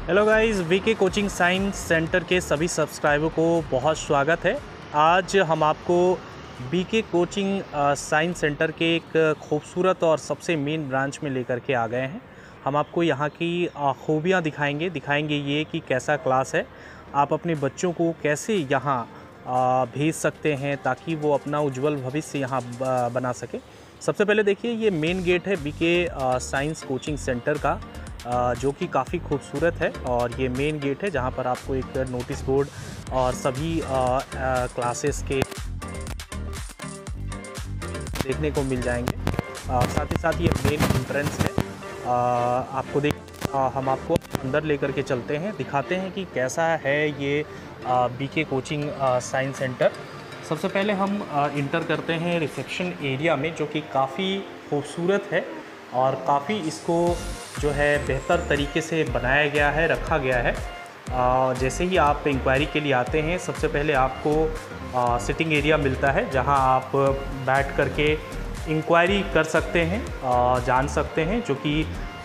Hello guys, VK coaching science centre के सभी subscriber को बहुत स्वागत है। आज हम आपको वीके कोचिंग साइंस सेंटर के एक खूबसूरत और सबसे मेन ब्रांच में लेकर के आ गए हैं। हम आपको यहाँ की खूबियाँ दिखाएंगे ये कि कैसा क्लास है, आप अपने बच्चों को कैसे यहाँ भेज सकते हैं ताकि वो अपना उज्जवल भविष्य यहाँ बना सके। सबसे पहले देखिए, ये मेन गेट है वीके साइंस कोचिंग सेंटर का, जो कि काफ़ी खूबसूरत है। और ये मेन गेट है जहाँ पर आपको एक नोटिस बोर्ड और सभी क्लासेस के देखने को मिल जाएंगे। साथ ही साथ ये मेन एंट्रेंस है। हम आपको अंदर लेकर के चलते हैं, दिखाते हैं कि कैसा है ये वीके कोचिंग साइंस सेंटर। सबसे पहले हम इंटर करते हैं रिसेप्शन एरिया में, जो कि काफ़ी खूबसूरत है और काफ़ी इसको जो है बेहतर तरीके से बनाया गया है, रखा गया है। जैसे ही आप इंक्वायरी के लिए आते हैं, सबसे पहले आपको सिटिंग एरिया मिलता है जहां आप बैठ करके इंक्वायरी कर सकते हैं, जान सकते हैं, जो कि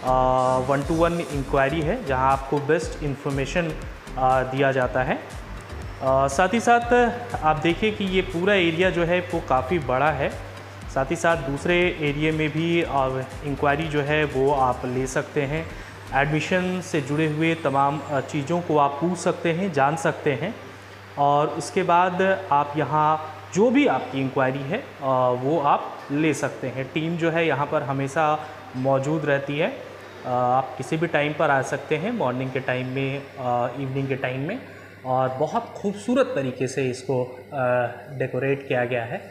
1-to-1 इंक्वायरी है जहां आपको बेस्ट इंफॉर्मेशन दिया जाता है। साथ ही साथ आप देखिए कि ये पूरा एरिया जो है वो काफ़ी बड़ा है। साथ ही साथ दूसरे एरिया में भी इंक्वायरी जो है वो आप ले सकते हैं। एडमिशन से जुड़े हुए तमाम चीज़ों को आप पूछ सकते हैं, जान सकते हैं। और उसके बाद आप यहाँ जो भी आपकी इंक्वायरी है वो आप ले सकते हैं। टीम जो है यहाँ पर हमेशा मौजूद रहती है। आप किसी भी टाइम पर आ सकते हैं, मॉर्निंग के टाइम में, इवनिंग के टाइम में। और बहुत खूबसूरत तरीके से इसको डेकोरेट किया गया है।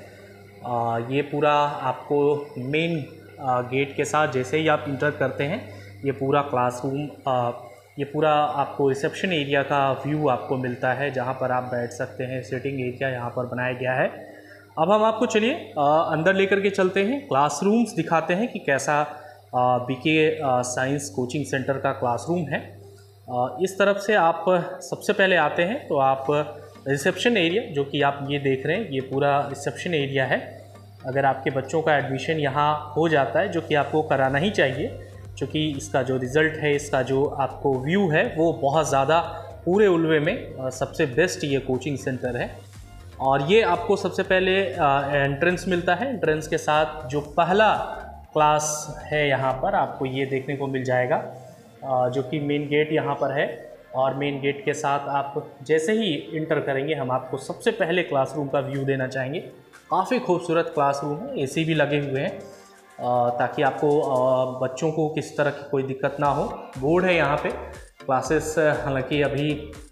ये पूरा आपको मेन गेट के साथ जैसे ही आप इंटर करते हैं, ये पूरा क्लासरूम, ये पूरा आपको रिसेप्शन एरिया का व्यू आपको मिलता है जहाँ पर आप बैठ सकते हैं। सिटिंग एरिया यहाँ पर बनाया गया है। अब हम आपको चलिए अंदर लेकर के चलते हैं, क्लासरूम्स दिखाते हैं कि कैसा वीके साइंस कोचिंग सेंटर का क्लासरूम है। इस तरफ से आप सबसे पहले आते हैं तो आप रिसेप्शन एरिया, जो कि आप ये देख रहे हैं, ये पूरा रिसेप्शन एरिया है। अगर आपके बच्चों का एडमिशन यहाँ हो जाता है, जो कि आपको कराना ही चाहिए, क्योंकि इसका जो रिज़ल्ट है, इसका जो आपको व्यू है, वो बहुत ज़्यादा पूरे उल्वे में सबसे बेस्ट ये कोचिंग सेंटर है। और ये आपको सबसे पहले एंट्रेंस मिलता है। एंट्रेंस के साथ जो पहला क्लास है यहाँ पर आपको ये देखने को मिल जाएगा, जो कि मेन गेट यहाँ पर है। और मेन गेट के साथ आप जैसे ही इंटर करेंगे, हम आपको सबसे पहले क्लासरूम का व्यू देना चाहेंगे। काफ़ी खूबसूरत क्लासरूम है, एसी भी लगे हुए हैं ताकि आपको बच्चों को किस तरह की कोई दिक्कत ना हो। बोर्ड है यहाँ पे। क्लासेस हालांकि अभी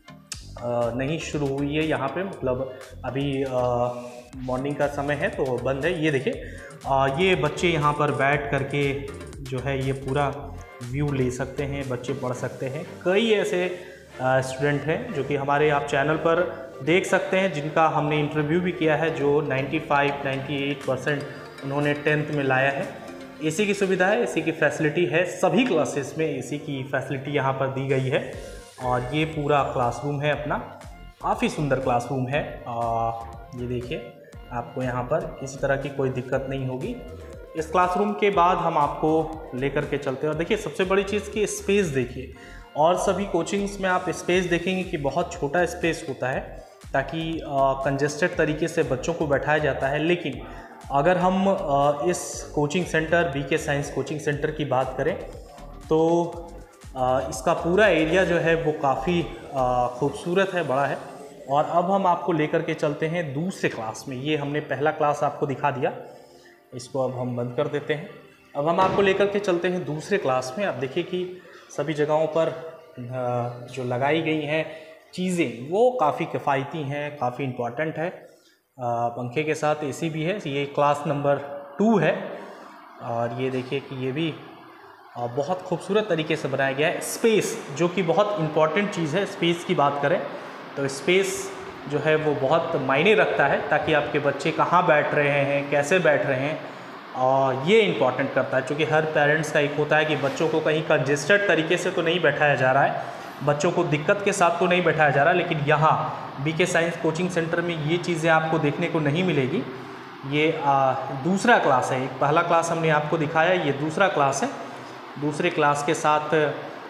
नहीं शुरू हुई है यहाँ पे, मतलब अभी मॉर्निंग का समय है तो बंद है। ये देखिए, ये बच्चे यहाँ पर बैठ करके जो है ये पूरा व्यू ले सकते हैं, बच्चे पढ़ सकते हैं। कई ऐसे स्टूडेंट हैं जो कि हमारे आप चैनल पर देख सकते हैं, जिनका हमने इंटरव्यू भी किया है, जो 95-98% उन्होंने 10th में लाया है। एसी की सुविधा है, एसी की फैसिलिटी है, सभी क्लासेस में एसी की फैसिलिटी यहाँ पर दी गई है। और ये पूरा क्लासरूम है अपना, काफ़ी सुंदर क्लासरूम है। ये देखिए, आपको यहाँ पर किसी तरह की कोई दिक्कत नहीं होगी। इस क्लासरूम के बाद हम आपको लेकर के चलते हैं। और देखिए, सबसे बड़ी चीज़ की स्पेस देखिए। और सभी कोचिंग्स में आप स्पेस देखेंगे कि बहुत छोटा स्पेस होता है, ताकि कंजेस्टेड तरीके से बच्चों को बैठाया जाता है। लेकिन अगर हम इस coaching centre VK science coaching centre की बात करें तो इसका पूरा एरिया जो है वो काफ़ी खूबसूरत है, बड़ा है। और अब हम आपको लेकर के चलते हैं दूसरे क्लास में। ये हमने पहला क्लास आपको दिखा दिया, इसको अब हम बंद कर देते हैं। अब हम आपको लेकर के चलते हैं दूसरे क्लास में। आप देखिए कि सभी जगहों पर जो लगाई गई हैं चीज़ें, वो काफ़ी किफ़ायती हैं, काफ़ी इम्पॉर्टेंट है। पंखे के साथ एसी भी है। ये क्लास नंबर 2 है। और ये देखिए कि ये भी बहुत खूबसूरत तरीके से बनाया गया है। स्पेस, जो कि बहुत इम्पॉर्टेंट चीज़ है, स्पेस की बात करें तो स्पेस जो है वो बहुत मायने रखता है, ताकि आपके बच्चे कहाँ बैठ रहे हैं, कैसे बैठ रहे हैं, और ये इम्पॉर्टेंट करता है। क्योंकि हर पेरेंट्स का एक होता है कि बच्चों को कहीं कंजेस्टेड तरीके से तो नहीं बैठाया जा रहा है, बच्चों को दिक्कत के साथ तो नहीं बैठाया जा रहा। लेकिन यहाँ वीके साइंस कोचिंग सेंटर में ये चीज़ें आपको देखने को नहीं मिलेगी। ये दूसरा क्लास है। एक पहला क्लास हमने आपको दिखाया, ये दूसरा क्लास है। दूसरे क्लास के साथ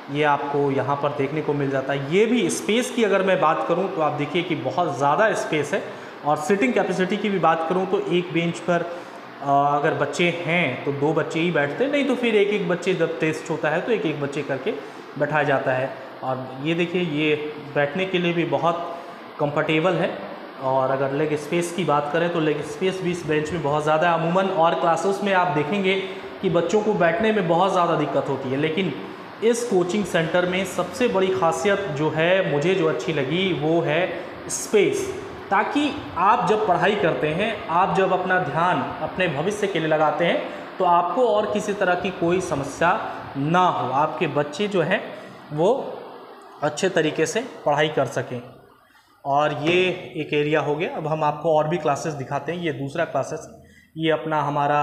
ये आपको यहाँ पर देखने को मिल जाता है। ये भी स्पेस की अगर मैं बात करूँ तो आप देखिए कि बहुत ज़्यादा स्पेस है। और सीटिंग कैपेसिटी की भी बात करूँ तो एक बेंच पर अगर बच्चे हैं तो 2 बच्चे ही बैठते हैं, नहीं तो फिर एक एक बच्चे जब टेस्ट होता है तो एक एक बच्चे करके बैठाया जाता है। और ये देखिए ये बैठने के लिए भी बहुत कंफर्टेबल है। और अगर लेग स्पेस की बात करें तो लेग स्पेस भी इस बेंच में बहुत ज़्यादा है। अमूमन और क्लासेस में आप देखेंगे कि बच्चों को बैठने में बहुत ज़्यादा दिक्कत होती है, लेकिन इस कोचिंग सेंटर में सबसे बड़ी खासियत जो है मुझे जो अच्छी लगी वो है स्पेस। ताकि आप जब पढ़ाई करते हैं, आप जब अपना ध्यान अपने भविष्य के लिए लगाते हैं तो आपको और किसी तरह की कोई समस्या ना हो, आपके बच्चे जो हैं वो अच्छे तरीके से पढ़ाई कर सकें। और ये एक एरिया हो गया। अब हम आपको और भी क्लासेस दिखाते हैं। ये दूसरा क्लासेस, ये अपना हमारा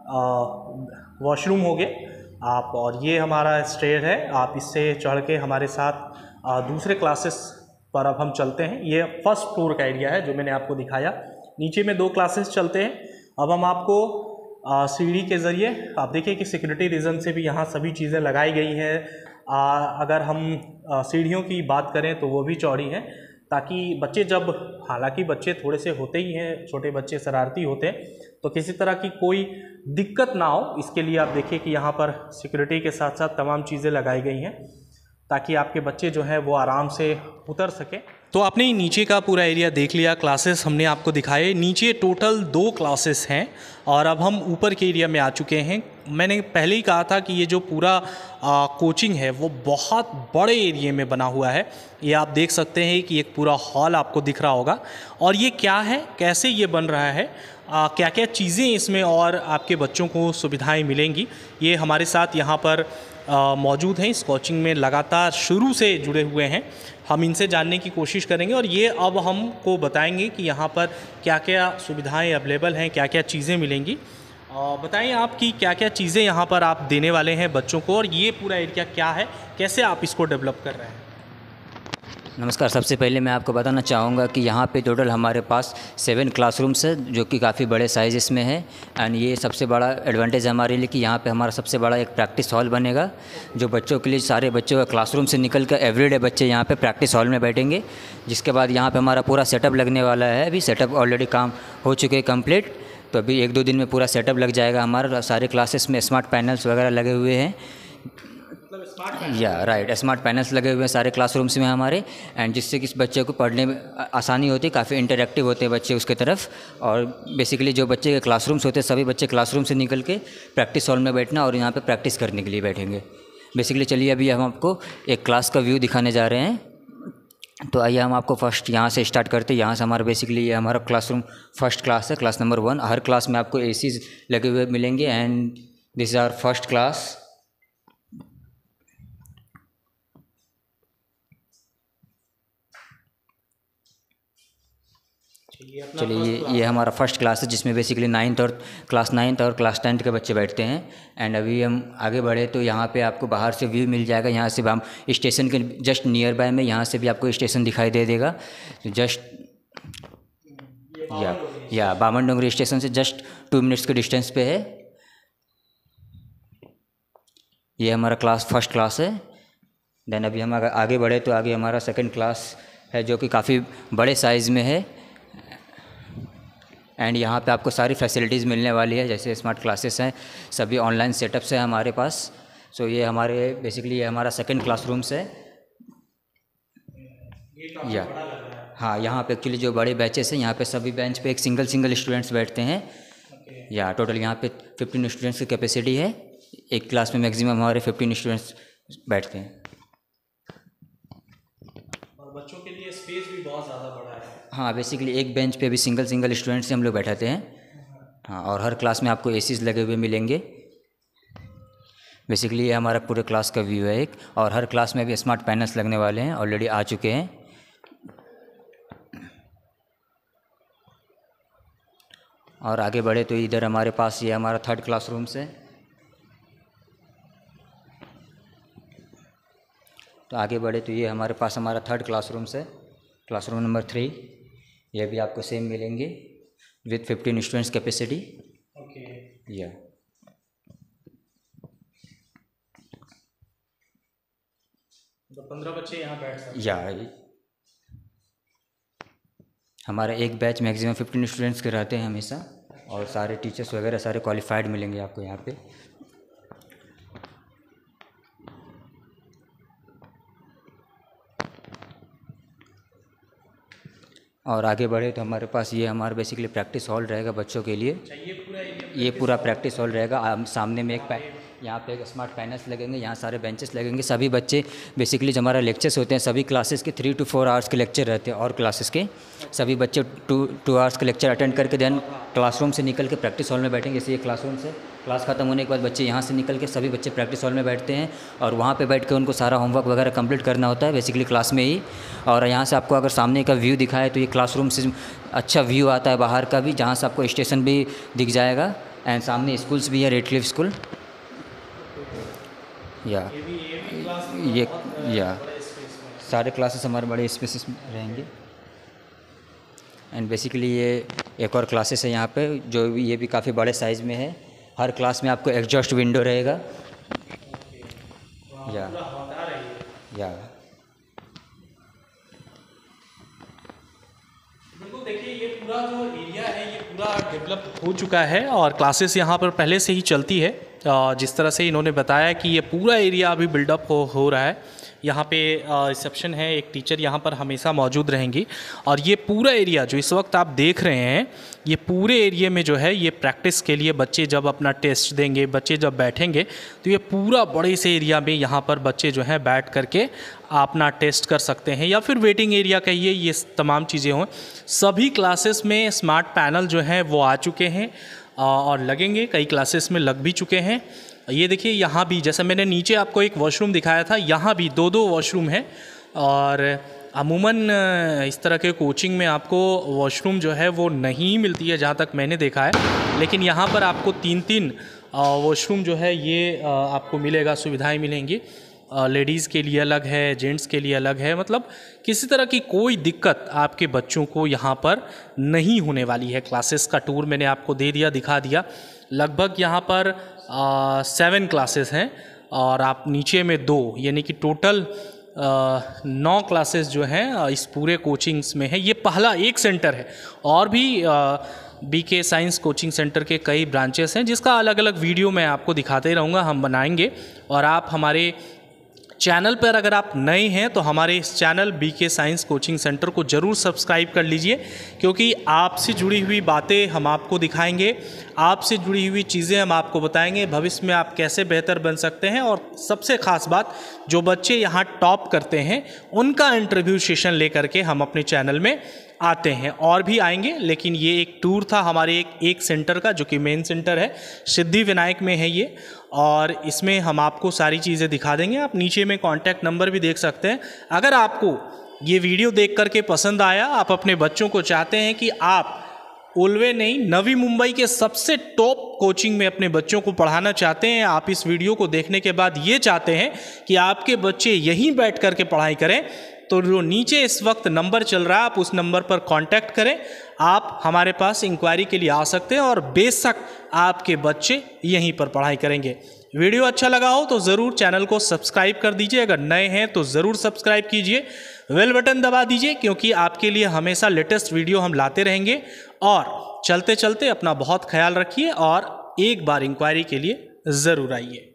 वॉशरूम हो गया आप, और ये हमारा स्टेयर है, आप इससे चढ़ के हमारे साथ दूसरे क्लासेस पर अब हम चलते हैं। ये फर्स्ट फ्लोर का एरिया है जो मैंने आपको दिखाया। नीचे में 2 क्लासेस चलते हैं। अब हम आपको सीढ़ी के ज़रिए, आप देखिए कि सिक्योरिटी रीज़न से भी यहाँ सभी चीज़ें लगाई गई हैं। अगर हम सीढ़ियों की बात करें तो वो भी चौड़ी हैं, ताकि बच्चे जब, हालांकि बच्चे थोड़े से होते ही हैं, छोटे बच्चे शरारती होते हैं, तो किसी तरह की कोई दिक्कत ना हो इसके लिए आप देखिए कि यहाँ पर सिक्योरिटी के साथ साथ तमाम चीज़ें लगाई गई हैं ताकि आपके बच्चे जो हैं वो आराम से उतर सकें। तो आपने नीचे का पूरा एरिया देख लिया, क्लासेस हमने आपको दिखाए। नीचे टोटल 2 क्लासेस हैं और अब हम ऊपर के एरिया में आ चुके हैं। मैंने पहले ही कहा था कि ये जो पूरा कोचिंग है वो बहुत बड़े एरिया में बना हुआ है। ये आप देख सकते हैं कि एक पूरा हॉल आपको दिख रहा होगा। और ये क्या है, कैसे ये बन रहा है, क्या क्या चीज़ें इसमें और आपके बच्चों को सुविधाएं मिलेंगी, ये हमारे साथ यहाँ पर मौजूद हैं। इस कोचिंग में लगातार शुरू से जुड़े हुए हैं, हम इनसे जानने की कोशिश करेंगे और ये अब हमको बताएंगे कि यहाँ पर क्या क्या सुविधाएं अवेलेबल हैं, क्या क्या चीज़ें मिलेंगी। बताइए आप कि क्या क्या चीज़ें यहाँ पर आप देने वाले हैं बच्चों को, और ये पूरा एरिया क्या है, कैसे आप इसको डेवलप कर रहे हैं। नमस्कार। सबसे पहले मैं आपको बताना चाहूँगा कि यहाँ पे टोटल हमारे पास 7 क्लासरूम्स है जो कि काफ़ी बड़े साइज़ इसमें है। एंड ये सबसे बड़ा एडवांटेज है हमारे लिए कि यहाँ पे हमारा सबसे बड़ा एक प्रैक्टिस हॉल बनेगा, जो बच्चों के लिए, सारे बच्चों का क्लासरूम से निकल कर एवरीडे बच्चे यहाँ पे प्रैक्टिस हॉल में बैठेंगे। जिसके बाद यहाँ पर हमारा पूरा सेटअप लगने वाला है। अभी सेटअप ऑलरेडी काम हो चुके हैं कम्प्लीट, तो अभी 1-2 दिन में पूरा सेटअप लग जाएगा हमारा। सारे क्लासेस में स्मार्ट पैनल्स वगैरह लगे हुए हैं। या राइट, स्मार्ट पैनल्स लगे हुए हैं सारे क्लासरूम्स में हमारे, एंड जिससे कि बच्चे को पढ़ने में आसानी होती है, काफ़ी इंटरेक्टिव होते हैं बच्चे उसके तरफ। और बेसिकली जो बच्चे के क्लासरूम्स होते हैं सभी बच्चे क्लासरूम से निकल के प्रैक्टिस हॉल में बैठना और यहाँ पे प्रैक्टिस करने के लिए बैठेंगे। बेसिकली चलिए अभी हम आपको एक क्लास का व्यू दिखाने जा रहे हैं। तो आइए हम आपको फर्स्ट यहाँ से स्टार्ट करते हैं। यहाँ से हमारा बेसिकली ये हमारा क्लासरूम फर्स्ट क्लास है, क्लास नंबर 1। हर क्लास में आपको एसीज लगे हुए मिलेंगे and this is our first class. चलिए ये हमारा फर्स्ट क्लास है जिसमें बेसिकली क्लास 9th और क्लास 10th के बच्चे बैठते हैं। एंड अभी हम आगे बढ़े तो यहाँ पे आपको बाहर से व्यू मिल जाएगा। यहाँ से हम स्टेशन के जस्ट नियर बाय में, यहाँ से भी आपको स्टेशन दिखाई दे देगा। तो जस्ट या बामन डोंगरी स्टेशन से जस्ट 2 मिनट्स के डिस्टेंस पे है। ये हमारा फर्स्ट क्लास है। देन अभी हम आगे बढ़े तो आगे हमारा सेकंड क्लास है जो कि काफ़ी बड़े साइज़ में है। एंड यहाँ पे आपको सारी फैसिलिटीज़ मिलने वाली है, जैसे स्मार्ट क्लासेस हैं, सभी ऑनलाइन सेटअप्स हैं हमारे पास। सो ये हमारे बेसिकली ये हमारा सेकंड क्लासरूम्स है। या हाँ, यहाँ पे एक्चुअली जो बड़े बैचेस हैं यहाँ पे सभी बेंच पे एक सिंगल स्टूडेंट्स बैठते हैं। या टोटल यहाँ पे 15 स्टूडेंट्स की कैपेसिटी है। एक क्लास में मैक्सिमम हमारे 15 स्टूडेंट्स बैठते हैं। और बच्चों के लिए स्पेस भी बहुत ज़्यादा बड़ा है। हाँ, बेसिकली एक बेंच पे भी सिंगल स्टूडेंट से हम लोग बैठाते हैं। हाँ, और हर क्लास में आपको एसीज लगे हुए मिलेंगे। बेसिकली ये हमारा पूरे क्लास का व्यू है एक, और हर क्लास में भी स्मार्ट पैनल्स लगने वाले हैं, ऑलरेडी आ चुके हैं। और आगे बढ़े तो इधर हमारे पास ये हमारा 3rd क्लासरूम्स है। तो आगे बढ़े तो ये हमारे पास हमारा 3rd क्लासरूम्स है, क्लासरूम नंबर 3। ये भी आपको सेम मिलेंगे विथ 15 स्टूडेंट्स कैपेसिटी। या तो 15 बच्चे यहाँ बैठ सकते हैं। या हमारा एक बैच मैक्सिमम 15 स्टूडेंट्स के रहते हैं हमेशा, और सारे टीचर्स वगैरह सारे क्वालिफाइड मिलेंगे आपको यहाँ पे। और आगे बढ़े तो हमारे पास ये हमारा बेसिकली प्रैक्टिस हॉल रहेगा बच्चों के लिए। ये पूरा प्रैक्टिस हॉल रहेगा। सामने में यहाँ पे एक स्मार्ट पैनल्स लगेंगे, यहाँ सारे बेंचेस लगेंगे। सभी बच्चे बेसिकली जो हमारा लेक्चर्स होते हैं सभी क्लासेस के 3 to 4 आवर्स के लेक्चर रहते हैं, और क्लासेस के सभी बच्चे 2 आवर्स के लेक्चर अटेंड करके देन क्लासरूम से निकल के प्रैक्टिस हॉल में बैठेंगे। जैसे ये क्लासरूम से क्लास खत्म होने के बाद बच्चे यहाँ से निकल के सभी बच्चे प्रैक्टिस हॉल में बैठते हैं, और वहाँ पे बैठ के उनको सारा होमवर्क वगैरह कंप्लीट करना होता है बेसिकली क्लास में ही। और यहाँ से आपको अगर सामने का व्यू दिखाए तो ये क्लासरूम से अच्छा व्यू आता है बाहर का भी, जहाँ से आपको स्टेशन भी दिख जाएगा, एंड सामने स्कूल्स भी है, रेडक्लिफ स्कूल। ये सारे क्लासेस हमारे बड़े स्पेसेस में रहेंगे। एंड बेसिकली ये एक और क्लासेस है यहाँ पे, जो ये भी काफ़ी बड़े साइज़ में है। हर क्लास में आपको एग्जॉस्ट विंडो रहेगा। या बिल्कुल, देखिए ये पूरा जो एरिया है ये पूरा डेवलप हो चुका है, और क्लासेस यहाँ पर पहले से ही चलती है। जिस तरह से इन्होंने बताया कि ये पूरा एरिया अभी बिल्डअप हो रहा है। यहाँ पे रिसेप्शन है, एक टीचर यहाँ पर हमेशा मौजूद रहेंगी, और ये पूरा एरिया जो इस वक्त आप देख रहे हैं, ये पूरे एरिया में जो है ये प्रैक्टिस के लिए बच्चे जब अपना टेस्ट देंगे, बच्चे जब बैठेंगे, तो ये पूरा बड़े से एरिया में यहाँ पर बच्चे जो हैं बैठ करके अपना टेस्ट कर सकते हैं, या फिर वेटिंग एरिया कहिए, ये तमाम चीज़ें हों। सभी क्लासेस में स्मार्ट पैनल जो हैं वो आ चुके हैं और लगेंगे, कई क्लासेस में लग भी चुके हैं। ये देखिए यहाँ भी, जैसे मैंने नीचे आपको एक वॉशरूम दिखाया था, यहाँ भी 2-2 वॉशरूम है। और अमूमन इस तरह के कोचिंग में आपको वॉशरूम जो है वो नहीं मिलती है, जहाँ तक मैंने देखा है, लेकिन यहाँ पर आपको 3-3 वॉशरूम जो है ये आपको मिलेगा, सुविधाएं मिलेंगी। लेडीज़ के लिए अलग है, जेंट्स के लिए अलग है, मतलब किसी तरह की कोई दिक्कत आपके बच्चों को यहाँ पर नहीं होने वाली है। क्लासेस का टूर मैंने आपको दे दिया, दिखा दिया। लगभग यहाँ पर 7 क्लासेस हैं, और आप नीचे में 2, यानी कि टोटल 9 क्लासेस जो हैं इस पूरे कोचिंग्स में है। ये पहला एक सेंटर है, और भी बीके साइंस कोचिंग सेंटर के कई ब्रांचेस हैं, जिसका अलग अलग वीडियो मैं आपको दिखाते रहूँगा, हम बनाएंगे। और आप हमारे चैनल पर अगर आप नए हैं तो हमारे इस channel BK science coaching centre को ज़रूर सब्सक्राइब कर लीजिए, क्योंकि आपसे जुड़ी हुई बातें हम आपको दिखाएंगे, आपसे जुड़ी हुई चीज़ें हम आपको बताएंगे, भविष्य में आप कैसे बेहतर बन सकते हैं। और सबसे ख़ास बात, जो बच्चे यहाँ टॉप करते हैं उनका इंटरव्यू सेशन लेकर के हम अपने चैनल में आते हैं, और भी आएंगे। लेकिन ये एक टूर था हमारे एक सेंटर का, जो कि मेन सेंटर है, सिद्धि विनायक में है ये, और इसमें हम आपको सारी चीज़ें दिखा देंगे। आप नीचे में कॉन्टैक्ट नंबर भी देख सकते हैं। अगर आपको ये वीडियो देख करके पसंद आया, आप अपने बच्चों को चाहते हैं कि आप उल्वे नहीं, नवी मुंबई के सबसे टॉप कोचिंग में अपने बच्चों को पढ़ाना चाहते हैं, आप इस वीडियो को देखने के बाद ये चाहते हैं कि आपके बच्चे यहीं बैठ करके पढ़ाई करें, तो जो नीचे इस वक्त नंबर चल रहा है, आप उस नंबर पर कांटेक्ट करें। आप हमारे पास इंक्वायरी के लिए आ सकते हैं, और बेशक आपके बच्चे यहीं पर पढ़ाई करेंगे। वीडियो अच्छा लगा हो तो ज़रूर चैनल को सब्सक्राइब कर दीजिए, अगर नए हैं तो ज़रूर सब्सक्राइब कीजिए, बेल बटन दबा दीजिए, क्योंकि आपके लिए हमेशा लेटेस्ट वीडियो हम लाते रहेंगे। और चलते चलते अपना बहुत ख्याल रखिए, और एक बार इंक्वायरी के लिए ज़रूर आइए।